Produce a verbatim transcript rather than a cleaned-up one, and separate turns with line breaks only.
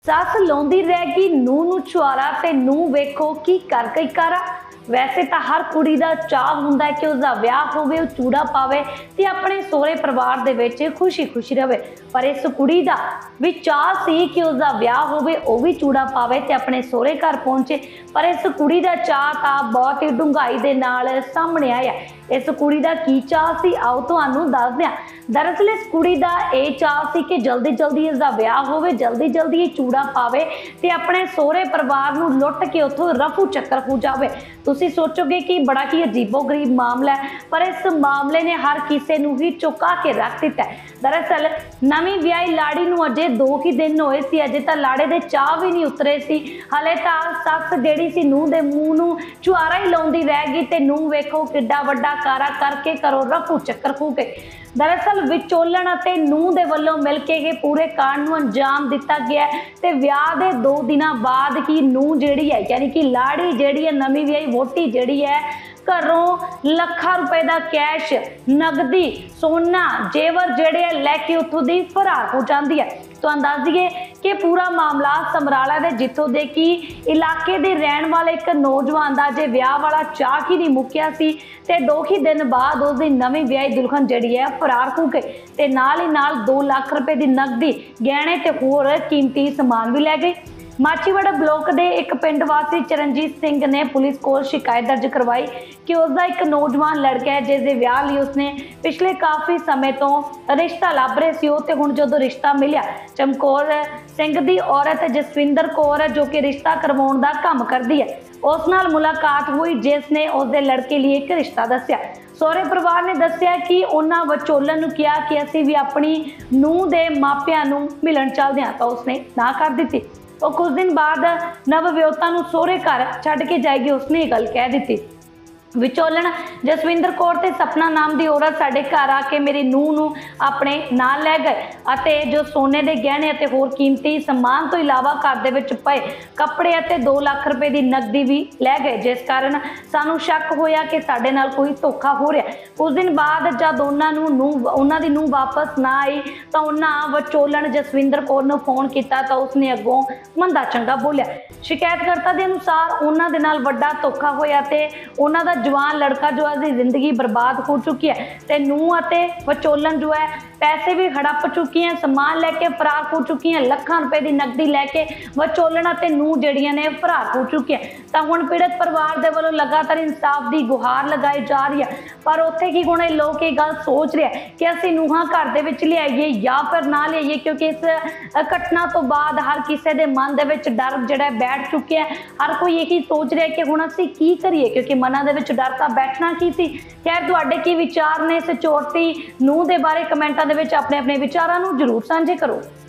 सस लाउंदी रहेगी नूह नूं छुआरा ते नूह वेखो की कर गई कारा। वैसे तो हर कुड़ी का चाह हुंदा है कि उसका विआह होवे, चूड़ा पावे ते अपने सोहरे परिवार दे विच खुशी खुशी रहे। पर इस कुड़ी का भी चाह सी कि उसका विआह होवे, वो भी चूड़ा पावे ते अपने सोहरे घर पहुंचे। पर इस कुड़ी का चाह तां बहुत ही डूंघाई दे नाल सामने आया। इस कुड़ी का की चाह सी, आओ तुहानूं दसदे हां। दरअसल इस कुड़ी का यह चाह सी कि जल्दी जल्दी इसका विआह होवे, जल्दी जल्दी ये चूड़ा पावे ते अपने सोहरे परिवार नूं लुट के उत्थों रफू चक्कर हो जावे। तुसीं सोचोगे कि बड़ा ही अजीबो गरीब मामला है, पर इस मामले ने हर किसी नूं ही चुका के रख दिता है। दरअसल नवीं विआही लाड़ी नूं अजे दो ही दिन होए सी, अजे तां लाड़े दे चाह भी नहीं उतरे सी। हले तां सस जिहड़ी सी नूह दे मूंह नूं छुआरा ही लाउंदी रह गई ते नूह वेखो किड्डा वड्डा कारा करके करो रफू चक्कर हो गए। दरअसल विचोलण अते नूह दे वल्लों मिल के ये पूरे कांड नूं अंजाम दिता गया ते विआह दे दो दिनां बाद ही नूह जिहड़ी है यानी कि लाड़ी जिहड़ी है नवीं विआही वोटी जिहड़ी है घरों लखां रुपए का कैश, नगदी, सोना, जेवर जिहड़े लैके उत्थों दी फरार हो जाती है। तो दस दईए कि पूरा मामला समराला दे जिथों दे कि इलाके दे रहन वाले एक नौजवान का जे विआह वाला चाह ही नहीं मुक्या सी ते दो ही दिन बाद उसकी नवीं विआही दुल्हन जिहड़ी है फरार हो गई ते नाल ही नाल दो लाख रुपए की नगदी, गहने ते होर कीमती समान भी लै गई। माचीवाड़ा ब्लॉक के एक पिंड वासी चरणजीत सिंह ने पुलिस को शिकायत दर्ज करवाई कि उसका एक नौजवान लड़का है जिसके विआह लिए उसने पिछले काफ़ी समय तो रिश्ता लभ रहे सी ते हुण जदों रिश्ता मिलिया, चमकौर सिंह की औरत जसविंदर कौर जो कि रिश्ता करवाउण दा काम करती है, उस नाल मुलाकात हुई जिसने उसके लड़के लिए एक रिश्ता दस्सिया। सहुरे परिवार ने दस्सिया कि उन्हां विचोलन नूं कहा कि असीं भी अपनी नूह दे मापिआं नूं मिलण चलदे हां, तां उसने ना कर दित्ती। और कुछ दिन बाद नवविआहुता नूं सोहरे घर छड्ड के जाएगी उसने ये गल कह दी। विचोलन जसविंदर कौर ते सपना नाम की औरत साडे घर आके मेरी नूह नूं अपने नाल लै गए अते जो सोने के गहने अते होर कीमती समान तो इलावा घर दे विच पए कपड़े अते दो लाख रुपए की नकदी भी लै गए, जिस कारण सानू शक होया कि साडे नाल कोई धोखा हो रहा। कुछ दिन बाद जब उन्हां नूं नूह उन्हां दी नूह वापस ना आई तो उन्हां विचोलन जसविंदर कौर नूं फोन किया तो उसने अगों मंदा चंगा बोलिया। शिकायतकर्ता के अनुसार उन्हां दे नाल वड्डा धोखा होया ते उन्हां दा जवान लड़का जो है जिंदगी बर्बाद हो चुकी है ते नूह अते विचोलन जो है पैसे भी हड़प चुकी हैं, समान लैके फरार हो चुकी हैं, लखां रुपए की नकदी लैके विचोलन अते नूह जिहड़ियां ने फरार हो चुकी हैं। तो हुण पीड़ित परिवार दे वल्लों लगातार इंसाफ की गुहार लगाई जा रही है, पर उत्थे की हुण लोग ये गल सोच रहे हैं कि असीं नूहां घर दे विच लियाईए या फिर ना लियाईए, क्योंकि इस घटना तो बाद हर किसी के मन दे विच डर जिहड़ा बैठ चुके हैं। हर कोई यही सोच रहा है कि हुण असीं की करिए, क्योंकि मनां दे विच डर तां बैठना की सी। खैर तुहाडे की विचार ने इस चोटी नूह दे बारे कमेंटां दे विच अपने अपने विचारां नूं जरूर साझे करो।